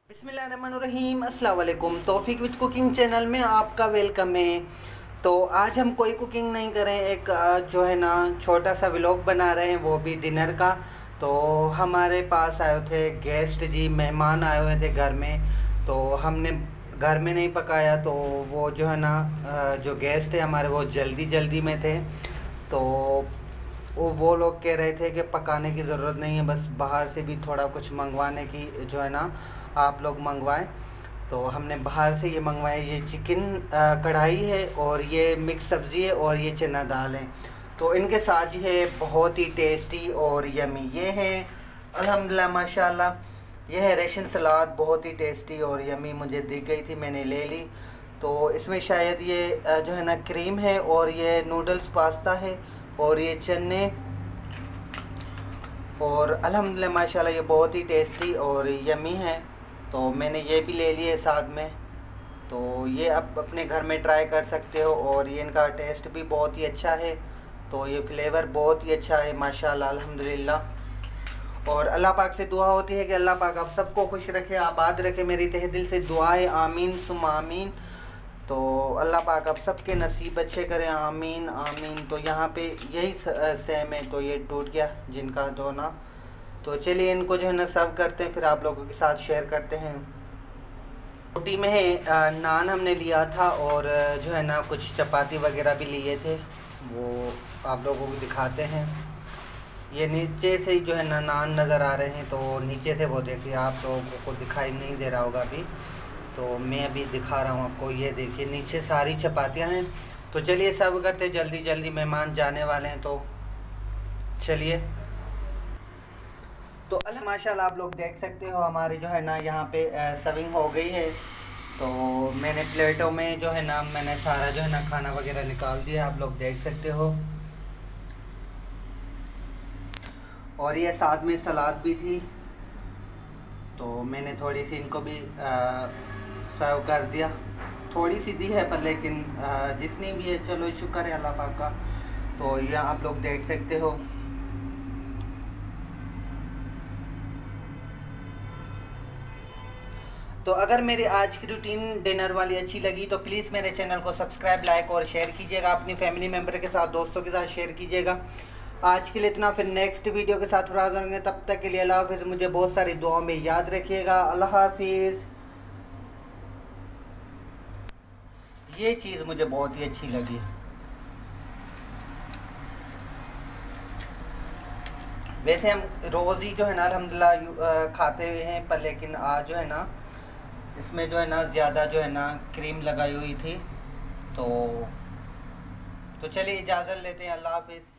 बिस्मिल्लाहिर्रहमानिर्रहीम, अस्सलाम वालेकुम। तौफीक विद कुकिंग चैनल में आपका वेलकम है। तो आज हम कोई कुकिंग नहीं करें, एक जो है ना छोटा सा व्लॉग बना रहे हैं, वो भी डिनर का। तो हमारे पास आए थे गेस्ट जी, मेहमान आए हुए थे घर में। तो हमने घर में नहीं पकाया, तो वो जो है ना जो गेस्ट है हमारे, वो जल्दी में थे। तो वो लोग कह रहे थे कि पकाने की ज़रूरत नहीं है, बस बाहर से भी थोड़ा कुछ मंगवाने की जो है ना आप लोग मंगवाएं। तो हमने बाहर से ये मंगवाए, ये चिकन कढ़ाई है और ये मिक्स सब्ज़ी है और ये चना दाल है। तो इनके साथ ये है बहुत ही टेस्टी और यमी। ये है अल्हम्दुलिल्लाह माशाल्लाह। ये है रेशन सलाद, बहुत ही टेस्टी और यमी, मुझे दी गई थी, मैंने ले ली। तो इसमें शायद ये जो है ना क्रीम है और ये नूडल्स पास्ता है और ये चने, और अल्हम्दुलिल्लाह माशाल्लाह ये बहुत ही टेस्टी और यमी है। तो मैंने ये भी ले लिए साथ में। तो ये आप अपने घर में ट्राई कर सकते हो और ये इनका टेस्ट भी बहुत ही अच्छा है। तो ये फ्लेवर बहुत ही अच्छा है माशाल्लाह अल्हम्दुलिल्लाह। और अल्लाह पाक से दुआ होती है कि अल्लाह पाक आप सबको खुश रखे, आबाद रखे। मेरी तहे दिल से दुआ है, आमीन सुम्मा आमीन। तो अल्लाह पाक आप सबके नसीब अच्छे करें, आमीन आमीन। तो यहाँ पे यही सेम है, तो ये टूट गया जिनका दो ना। तो चलिए इनको जो है ना सर्व करते हैं, फिर आप लोगों के साथ शेयर करते हैं। रोटी में है नान हमने लिया था और जो है ना कुछ चपाती वगैरह भी लिए थे, वो आप लोगों को दिखाते हैं। ये नीचे से ही जो है ना नान नज़र आ रहे हैं, तो नीचे से वो देखिए, आप लोगों को दिखाई नहीं दे रहा होगा अभी, तो मैं अभी दिखा रहा हूँ आपको। ये देखिए नीचे सारी चपातियाँ हैं। तो चलिए सर्व करते, जल्दी मेहमान जाने वाले हैं, तो चलिए। तो अल्लाह माशाल्लाह आप लोग देख सकते हो हमारे जो है ना यहाँ पे सर्विंग हो गई है। तो मैंने प्लेटों में जो है ना मैंने सारा जो है ना खाना वगैरह निकाल दिया, आप लोग देख सकते हो। और ये साथ में सलाद भी थी, तो मैंने थोड़ी सी इनको भी सर्व कर दिया। थोड़ी सी दी है पर लेकिन जितनी भी है, चलो शुक्र है अल्लाह पाक का। तो ये आप लोग देख सकते हो। तो अगर मेरी आज की रूटीन डिनर वाली अच्छी लगी तो प्लीज़ मेरे चैनल को सब्सक्राइब, लाइक और शेयर कीजिएगा। अपनी फैमिली मेम्बर के साथ, दोस्तों के साथ शेयर कीजिएगा। आज के लिए इतना, फिर नेक्स्ट वीडियो के साथ हाज़िर होंगे। तब तक के लिए अल्लाह हाफिज़। मुझे बहुत सारी दुआओं में याद रखिएगा। अल्लाह हाफिज़। ये चीज़ मुझे बहुत ही अच्छी लगी। वैसे हम रोज़ ही जो है ना अल्हम्दुलिल्लाह खाते हुए हैं, पर लेकिन आज जो है ना इसमें जो है ना ज़्यादा जो है ना क्रीम लगाई हुई थी। तो चलिए इजाज़त लेते हैं। अल्लाह हाफिज़।